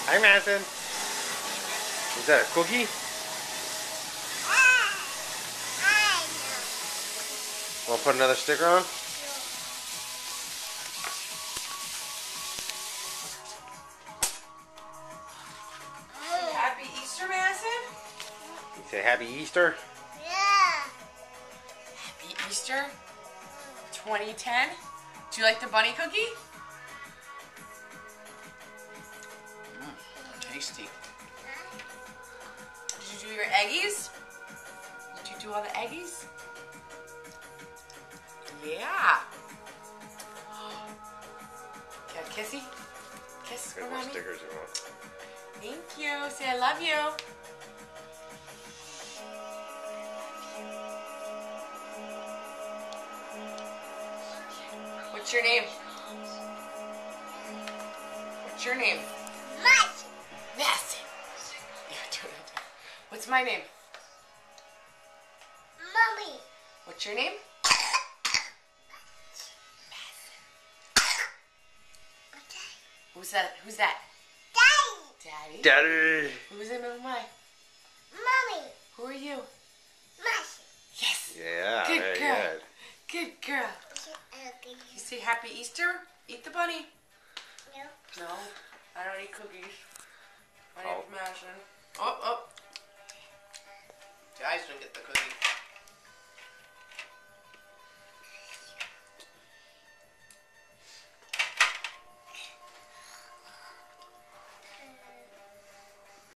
Hi, Madison. Is that a cookie? Want to put another sticker on? Happy Easter, Madison. You say Happy Easter? Yeah. Happy Easter 2010. Do you like the bunny cookie? Tasty. Did you do your eggies? Did you do all the eggies? Yeah. Got a kissy? Kiss for What mommy? stickers you want? Thank you. Say I love you. What's your name? What's your name? Madison. Madison. What's my name? Mommy. What's your name? Who's that? Who's that? Daddy. Daddy. Who's in my mind? Mommy. Who are you? Madison. Yes. Yeah, Good very girl. good. Good girl. You say Happy Easter? Eat the bunny. No. No, I don't eat cookies. My Oh. name's Madison. Oh. Guys don't get the cookie.